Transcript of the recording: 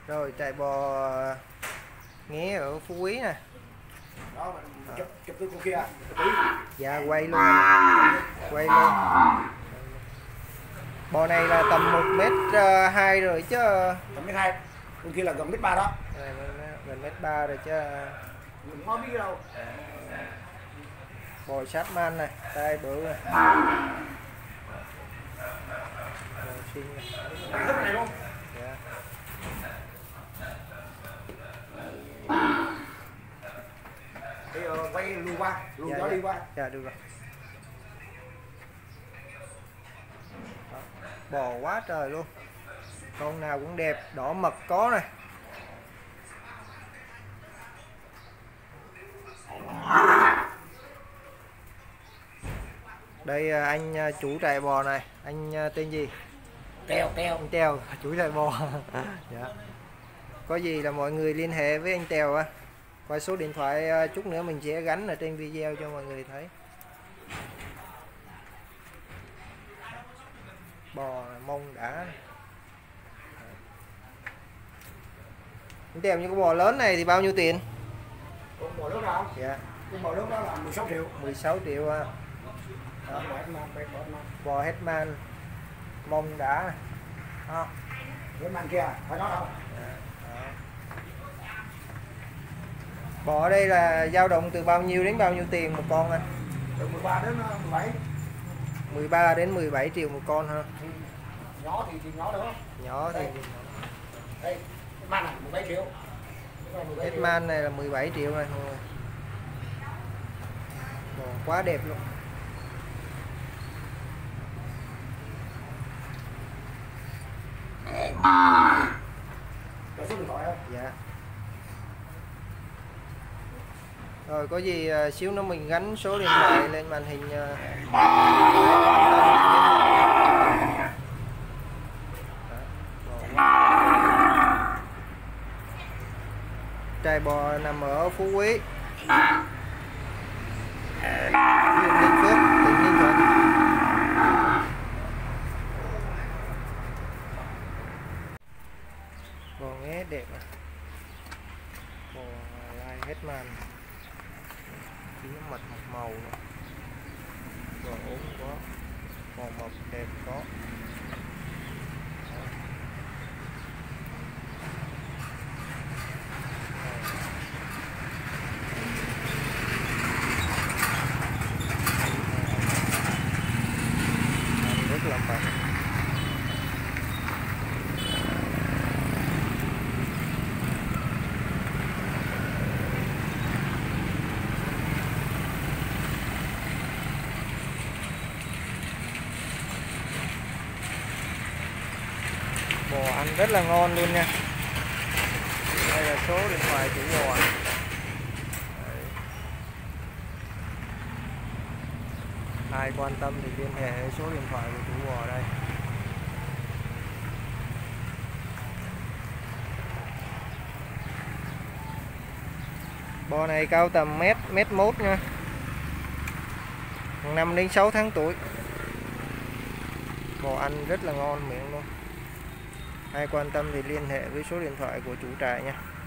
Rồi trại bò nghé ở Phú Quý nè. Đó, chụp từ con kia. Dạ quay luôn. Quay luôn. Bò này là tầm 1m2 rồi chứ. Tầm 1m2. Con kia là gần 1m3 đó. Gần 1m3 rồi chứ. Mình không biết đâu. Bò sát man này, tay bự này. Bò xinh này. Cái này luôn. Dạ. Bây giờ quay lùi qua, lùi Dạ, đó dạ. đi qua. Dạ được rồi. Đó. Bò quá trời luôn. Con nào cũng đẹp, đỏ mật có này. Đây anh chủ trại bò này, anh tên gì? Teo. Anh Tèo, chủ trại bò. Dạ. Có gì là mọi người liên hệ với anh Tèo á. Qua số điện thoại chút nữa mình sẽ gắn ở trên video cho mọi người thấy. Bò mông đã. Anh Tèo, những con bò lớn này thì bao nhiêu tiền? Con bò lớn nào? Dạ. Con bò lớn đó là 16 triệu. 16 triệu à. Đó. Bò Hetman mông đã này. Đó. Cái màn kia, phải nói không? Bò ở đây là dao động từ bao nhiêu đến bao nhiêu tiền một con anh? Từ 13 đến 17. 13 đến 17 triệu một con ha. Nhỏ thì nhỏ nữa. Nhỏ thì Đây, cái man này 17 triệu. Hetman này là 17 triệu này. Bò quá đẹp luôn. Có số điện thoại không? Dạ. Rồi có gì xíu nữa mình gắn số điện thoại lên màn hình. Trại bò nằm ở Phú Quý, huyện Ninh Phước, tỉnh Ninh Thuận. Bò nghé đẹp à. Bò lai Hetman, phía mật một màu nữa. Bò ốm có, bò mập đẹp có. Rất là mạnh. Bò ăn rất là ngon luôn nha. Đây là số điện thoại chủ bò. Ai quan tâm thì liên hệ số điện thoại của chủ bò đây. Bò này cao tầm mét 1 nha. 5 đến 6 tháng tuổi. Bò ăn rất là ngon miệng luôn. Ai quan tâm thì liên hệ với số điện thoại của chủ trại nha.